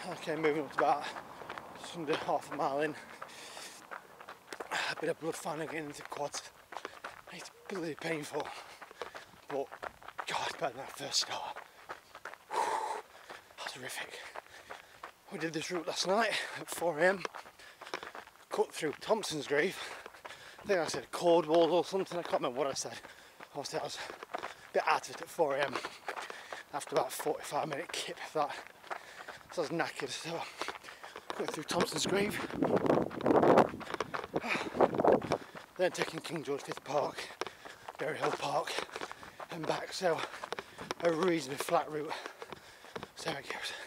Okay, moving up to about just under half a mile in. A bit of blood finally getting into the quads. It's bloody painful, but God, it's better than that first start. That's horrific. We did this route last night at 4 AM. Cut through Thompson's Grave. I think I said Cordwall or something, I can't remember what I said. Obviously I was a bit out of it at 4 AM after about a 45-minute kip of that. So I was knackered, so went through Thompson's Grave. Then taking King George V Park, Berry Hill Park and back, so a reasonably flat route. So there it goes.